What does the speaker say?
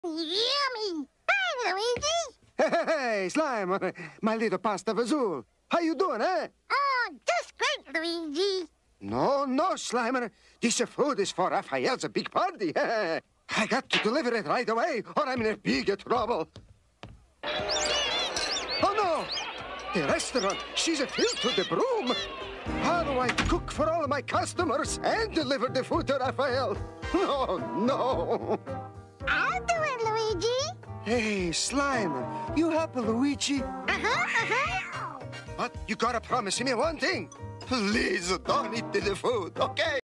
Yummy! Hi, Luigi! Hey, Slime, my little pasta fazool. How you doing, eh? Oh, just great, Luigi. No, Slimer. This food is for Raphael's big party. I got to deliver it right away, or I'm in big trouble. Oh, no! The restaurant, she's filled to the broom. How do I cook for all my customers and deliver the food to Raphael? No. I'll do it, Luigi. Hey, Slimer, you help Luigi? Uh-huh. But you gotta promise me one thing. Please don't eat the food, okay?